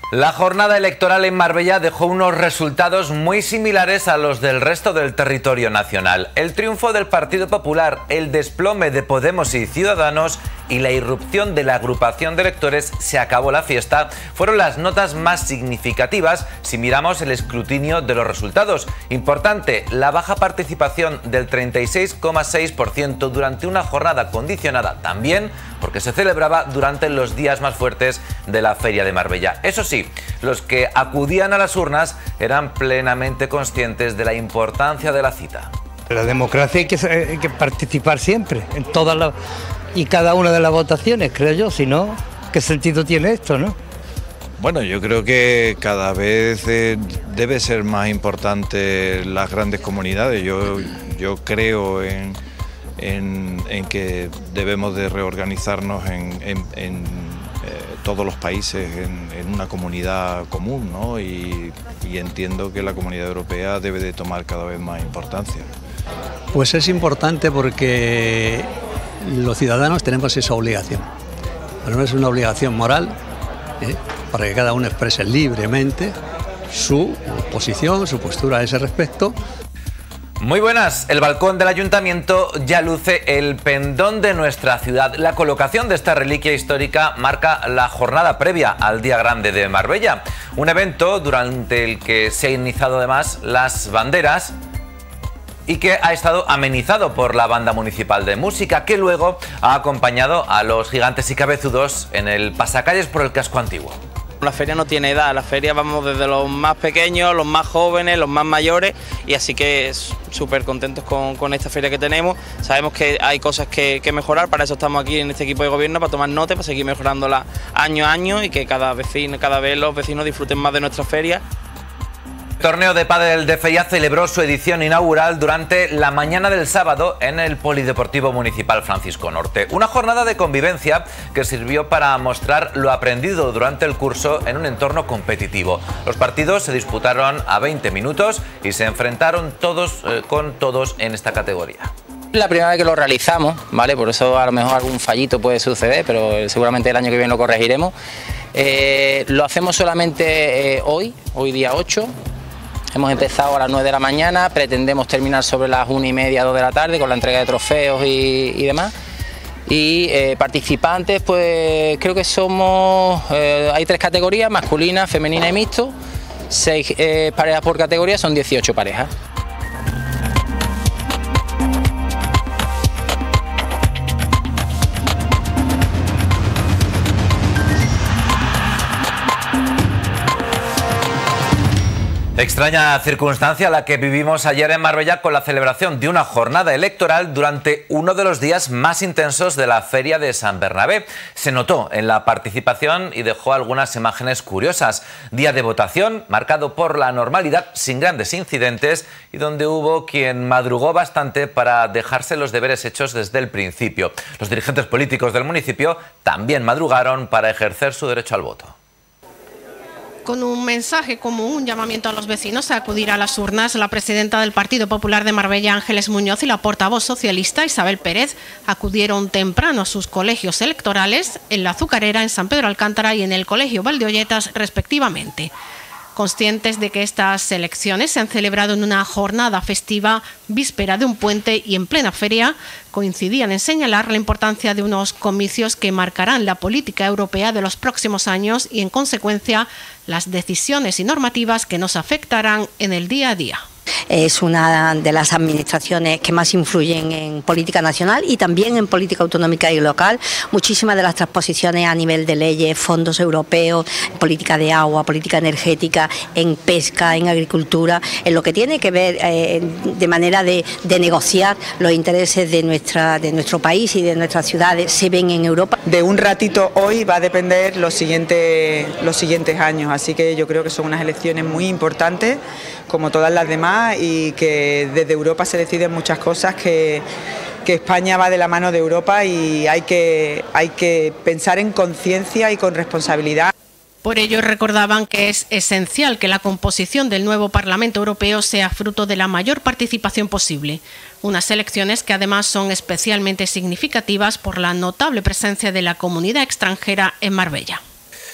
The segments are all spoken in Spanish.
La jornada electoral en Marbella dejó unos resultados muy similares a los del resto del territorio nacional. El triunfo del Partido Popular, el desplome de Podemos y Ciudadanos y la irrupción de la agrupación de electores Se acabó la fiesta fueron las notas más significativas si miramos el escrutinio de los resultados. Importante, la baja participación del 36,6% durante una jornada condicionada también porque se celebraba durante los días más fuertes de la Feria de Marbella. Eso sí, los que acudían a las urnas eran plenamente conscientes de la importancia de la cita. La democracia hay que participar siempre, en todas y cada una de las votaciones, creo yo, si no, ¿qué sentido tiene esto, no? Bueno, yo creo que cada vez debe ser más importante las grandes comunidades. Yo creo en que debemos de reorganizarnos en todos los países en una comunidad común, ¿no? Y entiendo que la Comunidad Europea debe de tomar cada vez más importancia. Pues es importante porque los ciudadanos tenemos esa obligación, pero no es una obligación moral, para que cada uno exprese libremente su posición, su postura a ese respecto. Muy buenas, el balcón del ayuntamiento ya luce el pendón de nuestra ciudad. La colocación de esta reliquia histórica marca la jornada previa al Día Grande de Marbella, un evento durante el que se han iniciado además las banderas y que ha estado amenizado por la banda municipal de música, que luego ha acompañado a los gigantes y cabezudos en el pasacalles por el casco antiguo. La feria no tiene edad, la feria vamos desde los más pequeños, los más jóvenes, los más mayores, y así que súper contentos con esta feria que tenemos. Sabemos que hay cosas que mejorar, para eso estamos aquí en este equipo de gobierno, para tomar nota, para seguir mejorándola año a año y que cada vez los vecinos disfruten más de nuestra feria. El torneo de pádel de Fella celebró su edición inaugural durante la mañana del sábado en el Polideportivo Municipal Francisco Norte. Una jornada de convivencia que sirvió para mostrar lo aprendido durante el curso en un entorno competitivo. Los partidos se disputaron a 20 minutos y se enfrentaron todos con todos en esta categoría. La primera vez que lo realizamos, ¿vale? Por eso a lo mejor algún fallito puede suceder, pero seguramente el año que viene lo corregiremos. Lo hacemos solamente hoy día 8. Hemos empezado a las 9 de la mañana, pretendemos terminar sobre las 1:30, 2 de la tarde con la entrega de trofeos y demás. Y participantes, pues creo que somos, hay 3 categorías, masculina, femenina y mixto, 6 parejas por categoría, son 18 parejas. Extraña circunstancia la que vivimos ayer en Marbella con la celebración de una jornada electoral durante uno de los días más intensos de la Feria de San Bernabé. Se notó en la participación y dejó algunas imágenes curiosas. Día de votación marcado por la normalidad sin grandes incidentes y donde hubo quien madrugó bastante para dejarse los deberes hechos desde el principio. Los dirigentes políticos del municipio también madrugaron para ejercer su derecho al voto. Con un mensaje como un llamamiento a los vecinos a acudir a las urnas, la presidenta del Partido Popular de Marbella, Ángeles Muñoz, y la portavoz socialista, Isabel Pérez, acudieron temprano a sus colegios electorales, en La Azucarera, en San Pedro Alcántara y en el Colegio Valdeolletas, respectivamente. Conscientes de que estas elecciones se han celebrado en una jornada festiva, víspera de un puente y en plena feria, coincidían en señalar la importancia de unos comicios que marcarán la política europea de los próximos años y, en consecuencia, las decisiones y normativas que nos afectarán en el día a día. Es una de las administraciones que más influyen en política nacional y también en política autonómica y local. Muchísimas de las transposiciones a nivel de leyes, fondos europeos, política de agua, política energética, en pesca, en agricultura, en lo que tiene que ver de manera de negociar los intereses de nuestro país y de nuestras ciudades, se ven en Europa. De un ratito hoy va a depender los siguientes años, así que yo creo que son unas elecciones muy importantes, como todas las demás, y que desde Europa se deciden muchas cosas, que España va de la mano de Europa y hay que pensar en conciencia y con responsabilidad. Por ello recordaban que es esencial que la composición del nuevo Parlamento Europeo sea fruto de la mayor participación posible. Unas elecciones que además son especialmente significativas por la notable presencia de la comunidad extranjera en Marbella.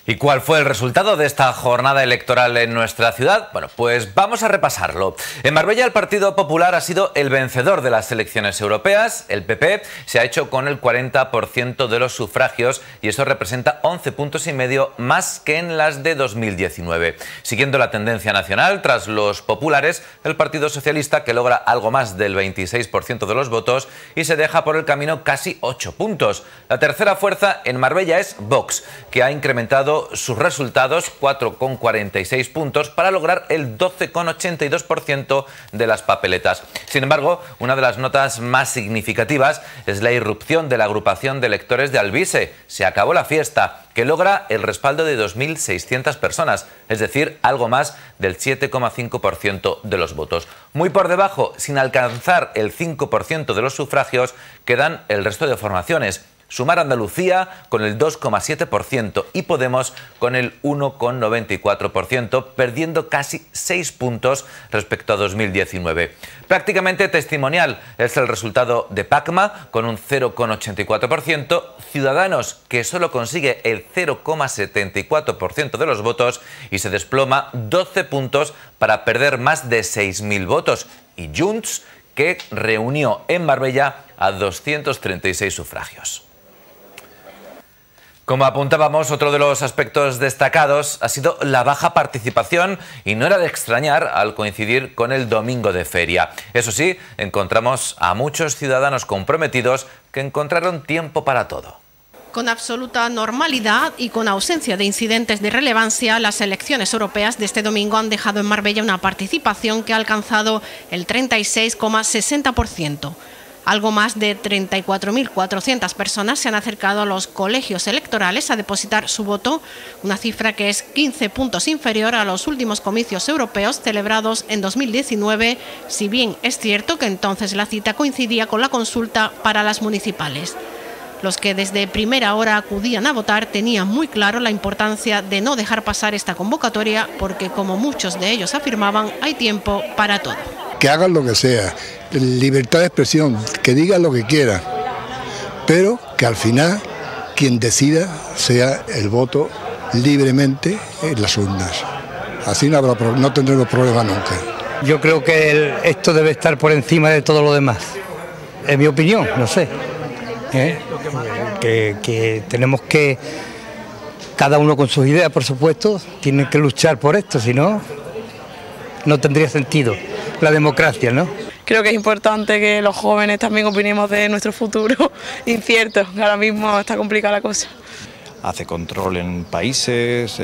¿Y cuál fue el resultado de esta jornada electoral en nuestra ciudad? Bueno, pues vamos a repasarlo. En Marbella el Partido Popular ha sido el vencedor de las elecciones europeas. El PP se ha hecho con el 40% de los sufragios y eso representa 11,5 puntos más que en las de 2019. Siguiendo la tendencia nacional, tras los populares, el Partido Socialista, que logra algo más del 26% de los votos y se deja por el camino casi 8 puntos. La tercera fuerza en Marbella es Vox, que ha incrementado sus resultados 4,46 puntos para lograr el 12,82% de las papeletas. Sin embargo, una de las notas más significativas es la irrupción de la agrupación de electores de Alvise. Se acabó la fiesta, que logra el respaldo de 2.600 personas, es decir, algo más del 7,5% de los votos. Muy por debajo, sin alcanzar el 5% de los sufragios, quedan el resto de formaciones. Sumar Andalucía con el 2,7% y Podemos con el 1,94%, perdiendo casi 6 puntos respecto a 2019. Prácticamente testimonial es el resultado de Pacma con un 0,84%, Ciudadanos, que solo consigue el 0,74% de los votos y se desploma 12 puntos para perder más de 6.000 votos, y Junts, que reunió en Marbella a 236 sufragios. Como apuntábamos, otro de los aspectos destacados ha sido la baja participación y no era de extrañar al coincidir con el domingo de feria. Eso sí, encontramos a muchos ciudadanos comprometidos que encontraron tiempo para todo. Con absoluta normalidad y con ausencia de incidentes de relevancia, las elecciones europeas de este domingo han dejado en Marbella una participación que ha alcanzado el 36,60%. Algo más de 34.400 personas se han acercado a los colegios electorales a depositar su voto, una cifra que es 15 puntos inferior a los últimos comicios europeos celebrados en 2019, si bien es cierto que entonces la cita coincidía con la consulta para las municipales. Los que desde primera hora acudían a votar tenían muy claro la importancia de no dejar pasar esta convocatoria porque, como muchos de ellos afirmaban, hay tiempo para todo. Que hagan lo que sea, libertad de expresión, que digan lo que quieran, pero que al final quien decida sea el voto libremente en las urnas. Así no tendremos problemas nunca. Yo creo que esto debe estar por encima de todo lo demás. Es mi opinión, no sé. Que tenemos que, cada uno con sus ideas, por supuesto, tiene que luchar por esto, si no, no tendría sentido la democracia, ¿no? Creo que es importante que los jóvenes también opinemos de nuestro futuro incierto, que ahora mismo está complicada la cosa. Hace control en países,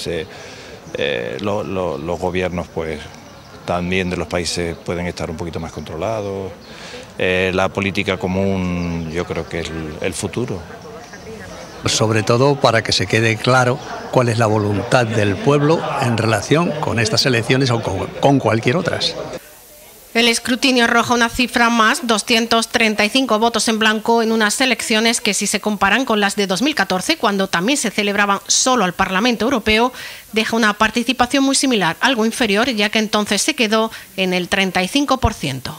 los gobiernos pues también de los países pueden estar un poquito más controlados. La política común yo creo que es el futuro. Sobre todo para que se quede claro cuál es la voluntad del pueblo en relación con estas elecciones o con cualquier otras. El escrutinio arroja una cifra más, 235 votos en blanco en unas elecciones que, si se comparan con las de 2014, cuando también se celebraban solo al Parlamento Europeo, deja una participación muy similar, algo inferior, ya que entonces se quedó en el 35%.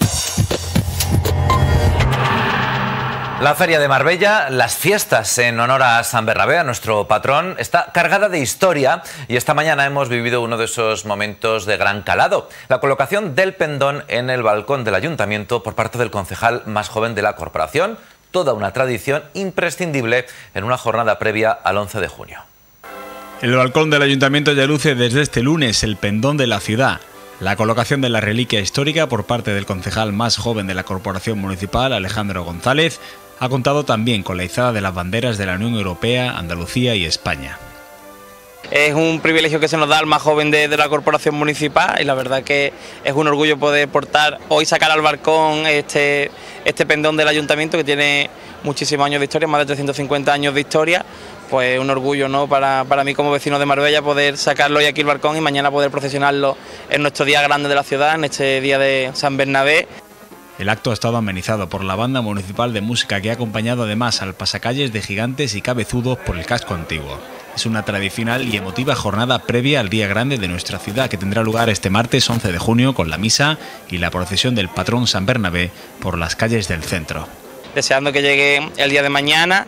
La Feria de Marbella, las fiestas en honor a San Bernabé, a nuestro patrón, está cargada de historia y esta mañana hemos vivido uno de esos momentos de gran calado. La colocación del pendón en el balcón del ayuntamiento por parte del concejal más joven de la corporación, toda una tradición imprescindible en una jornada previa al 11 de junio. El balcón del ayuntamiento ya luce desde este lunes el pendón de la ciudad. La colocación de la reliquia histórica por parte del concejal más joven de la corporación municipal, Alejandro González, ha contado también con la izada de las banderas de la Unión Europea, Andalucía y España. Es un privilegio que se nos da al más joven de la corporación municipal y la verdad que es un orgullo poder portar, hoy sacar al balcón este pendón del ayuntamiento que tiene muchísimos años de historia, más de 350 años de historia. Pues un orgullo, ¿no?, para mí como vecino de Marbella poder sacarlo hoy aquí al balcón y mañana poder procesionarlo en nuestro día grande de la ciudad, en este día de San Bernabé. El acto ha estado amenizado por la banda municipal de música que ha acompañado además al pasacalles de gigantes y cabezudos por el casco antiguo. Es una tradicional y emotiva jornada previa al día grande de nuestra ciudad que tendrá lugar este martes 11 de junio con la misa y la procesión del patrón San Bernabé por las calles del centro. Deseando que llegue el día de mañana,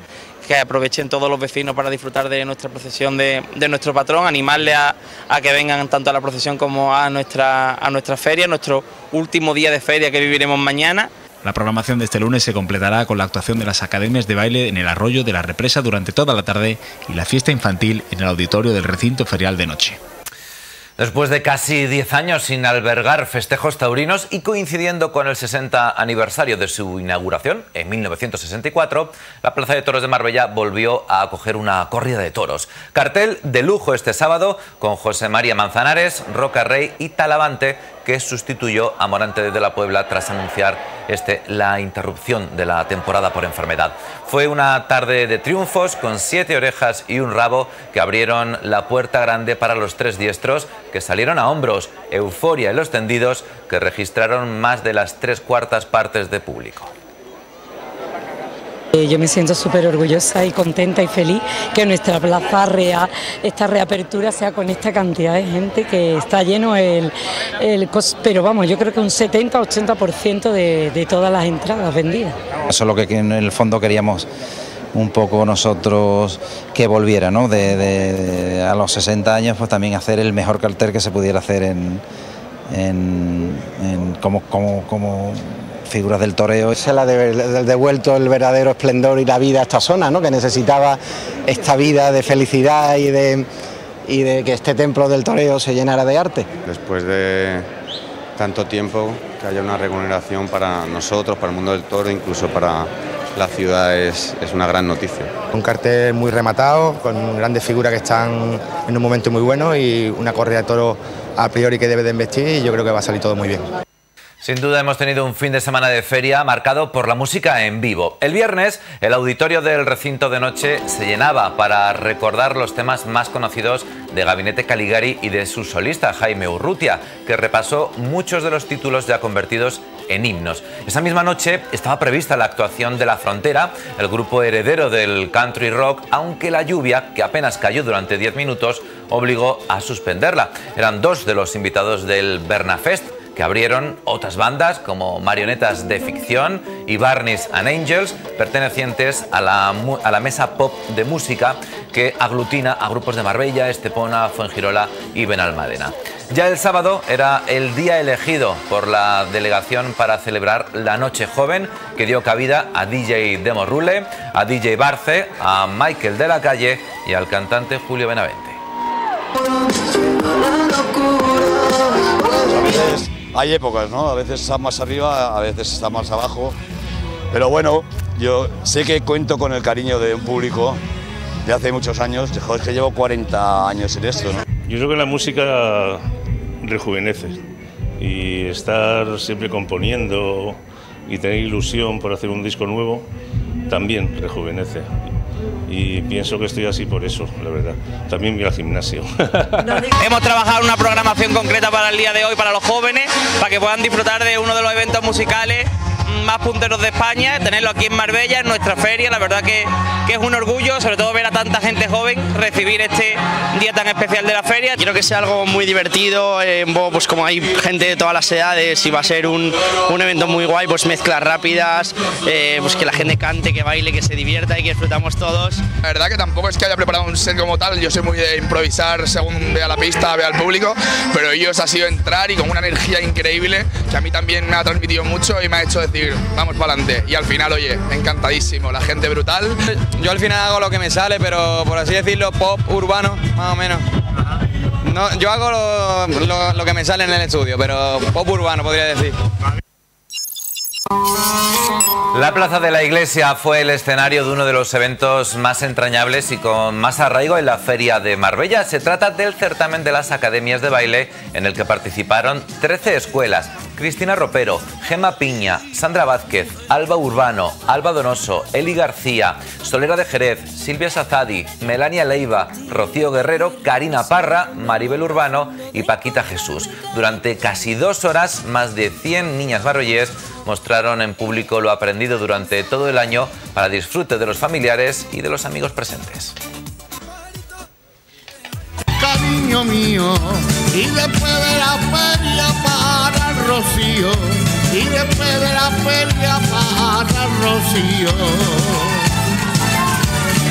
que aprovechen todos los vecinos para disfrutar de nuestra procesión de nuestro patrón, animarles a que vengan tanto a la procesión como a nuestra feria, nuestro último día de feria que viviremos mañana. La programación de este lunes se completará con la actuación de las academias de baile en el Arroyo de la Represa durante toda la tarde y la fiesta infantil en el auditorio del recinto ferial de noche. Después de casi 10 años sin albergar festejos taurinos y coincidiendo con el 60 aniversario de su inauguración en 1964, la Plaza de Toros de Marbella volvió a acoger una corrida de toros. Cartel de lujo este sábado con José María Manzanares, Roca Rey y Talavante, que sustituyó a Morante de la Puebla tras anunciar la interrupción de la temporada por enfermedad. Fue una tarde de triunfos con 7 orejas y un rabo que abrieron la puerta grande para los 3 diestros que salieron a hombros, euforia en los tendidos que registraron más de las 3/4 partes de público. Yo me siento súper orgullosa y contenta y feliz que nuestra plaza esta reapertura sea con esta cantidad de gente, que está lleno pero vamos, yo creo que un 70-80% de todas las entradas vendidas. Eso es lo que en el fondo queríamos un poco nosotros que volviera, ¿no? A los 60 años pues también hacer el mejor cartel que se pudiera hacer como figuras del toreo. Se le ha devuelto el verdadero esplendor y la vida a esta zona, ¿no? Que necesitaba esta vida de felicidad y de que este templo del toreo se llenara de arte. Después de tanto tiempo, que haya una remuneración para nosotros, para el mundo del toro, incluso para la ciudad, es una gran noticia. Un cartel muy rematado, con grandes figuras que están en un momento muy bueno y una corrida de toros a priori que debe de investir, y yo creo que va a salir todo muy bien. Sin duda hemos tenido un fin de semana de feria marcado por la música en vivo. El viernes el auditorio del recinto de noche se llenaba para recordar los temas más conocidos de Gabinete Caligari y de su solista Jaime Urrutia, que repasó muchos de los títulos ya convertidos en himnos. Esa misma noche estaba prevista la actuación de La Frontera, el grupo heredero del country rock, aunque la lluvia, que apenas cayó durante 10 minutos, obligó a suspenderla. Eran 2 de los invitados del Bernafest, que abrieron otras bandas como Marionetas de Ficción y Barneys and Angels, pertenecientes a la mesa pop de música que aglutina a grupos de Marbella, Estepona, Fuengirola y Benalmádena. Ya el sábado era el día elegido por la delegación para celebrar la Noche Joven, que dio cabida a DJ Demo Rule, a DJ Barce, a Michael de la Calle y al cantante Julio Benavente. Hay épocas, ¿no? A veces está más arriba, a veces está más abajo, pero bueno, yo sé que cuento con el cariño de un público de hace muchos años. Joder, es que llevo 40 años en esto, ¿no? Yo creo que la música rejuvenece, y estar siempre componiendo y tener ilusión por hacer un disco nuevo también rejuvenece. Y pienso que estoy así por eso, la verdad. También voy al gimnasio. Hemos trabajado una programación concreta para el día de hoy, para los jóvenes, para que puedan disfrutar de uno de los eventos musicales más punteros de España, tenerlo aquí en Marbella, en nuestra feria. La verdad que es un orgullo, sobre todo ver a tanta gente joven recibir este día tan especial de la feria. Quiero que sea algo muy divertido, pues como hay gente de todas las edades, y va a ser un evento muy guay, pues mezclas rápidas, pues que la gente cante, que baile, que se divierta y que disfrutamos todos. La verdad que tampoco es que haya preparado un set como tal, yo soy muy de improvisar según vea la pista, vea al público, pero ellos ha sido entrar y con una energía increíble que a mí también me ha transmitido mucho y me ha hecho decir, vamos para adelante. Y al final, oye, encantadísimo, la gente brutal. Yo al final hago lo que me sale, pero por así decirlo, pop urbano, más o menos. No, yo hago lo que me sale en el estudio, pero pop urbano podría decir. La Plaza de la Iglesia fue el escenario de uno de los eventos más entrañables y con más arraigo en la Feria de Marbella. Se trata del certamen de las academias de baile, en el que participaron 13 escuelas. Cristina Ropero, Gemma Piña, Sandra Vázquez, Alba Urbano, Alba Donoso, Eli García, Solera de Jerez, Silvia Sazadi, Melania Leiva, Rocío Guerrero, Karina Parra, Maribel Urbano y Paquita Jesús. Durante casi 2 horas, más de 100 niñas marrollíes mostraron en público lo aprendido durante todo el año para disfrute de los familiares y de los amigos presentes. Cariño mío, y después de la feria para el Rocío, y después de la feria para el Rocío.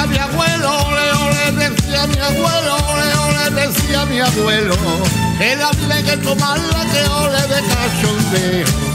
mi abuelo, ole, ole, decía mi abuelo, ole, ole, decía mi abuelo, que la vida hay que tomarla, que ole de cachondeo.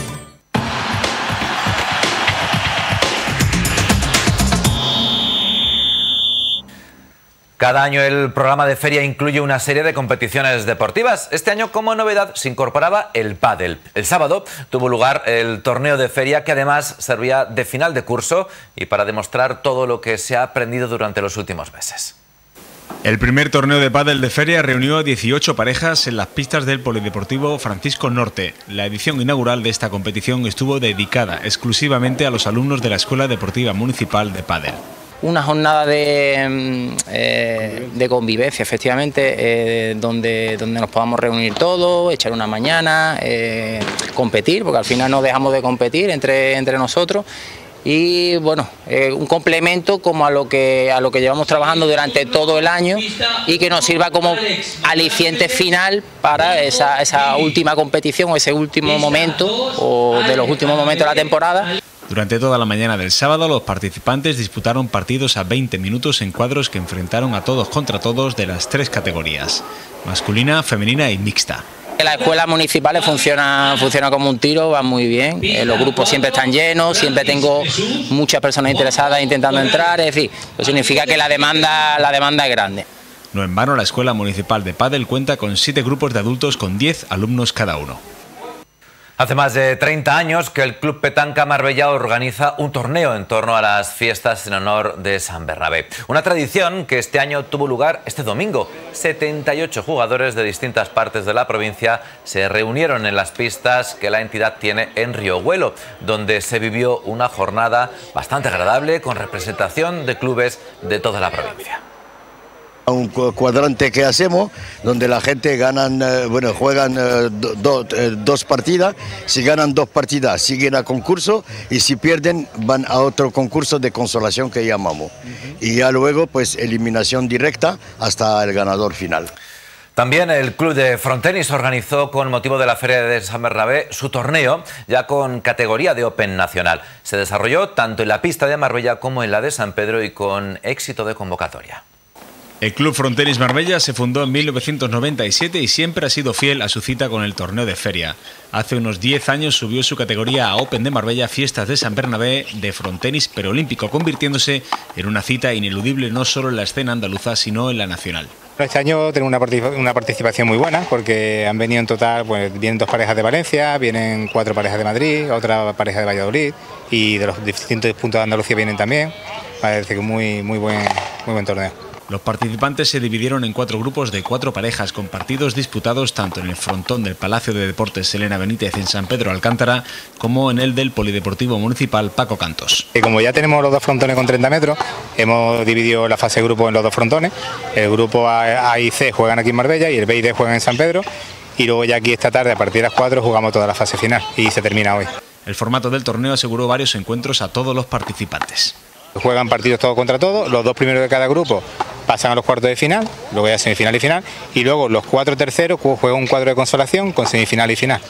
Cada año el programa de feria incluye una serie de competiciones deportivas. Este año, como novedad, se incorporaba el pádel. El sábado tuvo lugar el torneo de feria, que además servía de final de curso y para demostrar todo lo que se ha aprendido durante los últimos meses. El primer torneo de pádel de feria reunió a 18 parejas en las pistas del Polideportivo Francisco Norte. La edición inaugural de esta competición estuvo dedicada exclusivamente a los alumnos de la Escuela Deportiva Municipal de Pádel. Una jornada de convivencia, efectivamente, donde nos podamos reunir todos, echar una mañana, competir, porque al final no dejamos de competir entre nosotros. Y bueno, un complemento como a lo que llevamos trabajando durante todo el año y que nos sirva como aliciente final para esa última competición o ese último momento o de los últimos momentos de la temporada. Durante toda la mañana del sábado, los participantes disputaron partidos a 20 minutos en cuadros que enfrentaron a todos contra todos de las tres categorías: masculina, femenina y mixta. Las escuelas municipales funciona como un tiro, van muy bien, los grupos siempre están llenos, siempre tengo muchas personas interesadas intentando entrar, es decir, eso significa que la demanda es grande. No en vano, la Escuela Municipal de Pádel cuenta con 7 grupos de adultos con 10 alumnos cada uno. Hace más de 30 años que el Club Petanca Marbella organiza un torneo en torno a las fiestas en honor de San Bernabé. Una tradición que este año tuvo lugar este domingo. 78 jugadores de distintas partes de la provincia se reunieron en las pistas que la entidad tiene en Riohuelo, donde se vivió una jornada bastante agradable con representación de clubes de toda la provincia. Un cuadrante que hacemos donde la gente juegan dos partidas, si ganan 2 partidas siguen a concurso y si pierden van a otro concurso de consolación que llamamos y ya luego pues eliminación directa hasta el ganador final. También el Club de Frontenis organizó con motivo de la Feria de San Bernabé su torneo ya con categoría de Open nacional. Se desarrolló tanto en la pista de Marbella como en la de San Pedro y con éxito de convocatoria. El Club Frontenis Marbella se fundó en 1997 y siempre ha sido fiel a su cita con el torneo de feria. Hace unos 10 años subió su categoría a Open de Marbella Fiestas de San Bernabé de Frontenis Preolímpico, convirtiéndose en una cita ineludible no solo en la escena andaluza, sino en la nacional. Este año tenemos una participación muy buena porque han venido en total, pues vienen 2 parejas de Valencia, vienen 4 parejas de Madrid, otra pareja de Valladolid y de los distintos puntos de Andalucía vienen también. Parece que muy buen torneo. Los participantes se dividieron en 4 grupos de 4 parejas con partidos disputados tanto en el frontón del Palacio de Deportes Elena Benítez en San Pedro Alcántara como en el del Polideportivo Municipal Paco Cantos. Como ya tenemos los 2 frontones con 30 metros, hemos dividido la fase de grupo en los 2 frontones. El grupo A y C juegan aquí en Marbella y el B y D juegan en San Pedro y luego ya aquí esta tarde a partir de las 4 jugamos toda la fase final y se termina hoy. El formato del torneo aseguró varios encuentros a todos los participantes. Juegan partidos todos contra todos, los 2 primeros de cada grupo pasan a los cuartos de final, luego ya semifinal y final, y luego los 4 terceros juegan un cuadro de consolación con semifinal y final.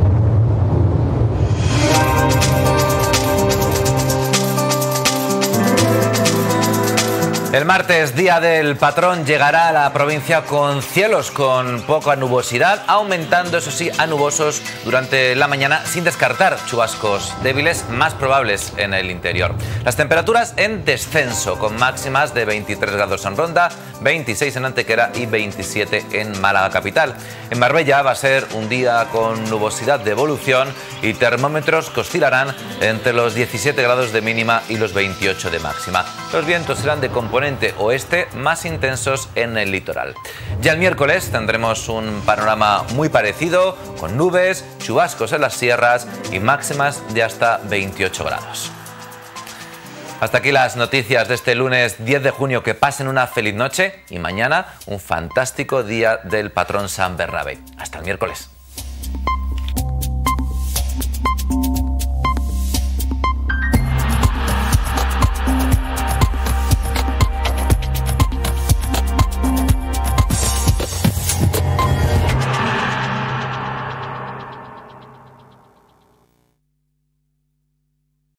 El martes, Día del Patrón, llegará a la provincia con cielos con poca nubosidad, aumentando, eso sí, a nubosos durante la mañana, sin descartar chubascos débiles más probables en el interior. Las temperaturas en descenso, con máximas de 23 grados en Ronda, 26 en Antequera y 27 en Málaga capital. En Marbella va a ser un día con nubosidad de evolución y termómetros que oscilarán entre los 17 grados de mínima y los 28 de máxima. Los vientos serán de componente oeste, más intensos en el litoral. Ya el miércoles tendremos un panorama muy parecido, con nubes, chubascos en las sierras y máximas de hasta 28 grados. Hasta aquí las noticias de este lunes 10 de junio. Que pasen una feliz noche y mañana un fantástico día del patrón San Bernabé. Hasta el miércoles.